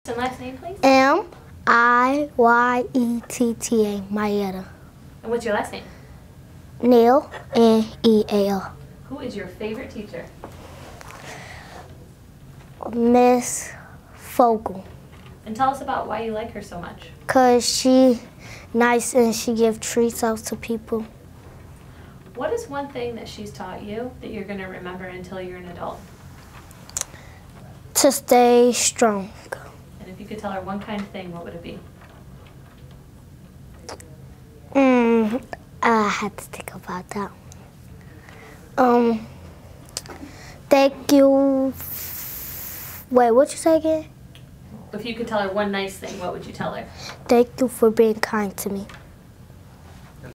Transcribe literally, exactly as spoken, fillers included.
And last name, please? M I Y E T T A, Miyetta. And what's your last name? Neal, N E A L. Who is your favorite teacher? Miss Fogel. And tell us about why you like her so much. Because she nice and she give treats out to people. What is one thing that she's taught you that you're going to remember until you're an adult? To stay strong. And if you could tell her one kind thing, what would it be? Mm, I had to think about that. Um, thank you. Wait, what you say again? If you could tell her one nice thing, what would you tell her? Thank you for being kind to me.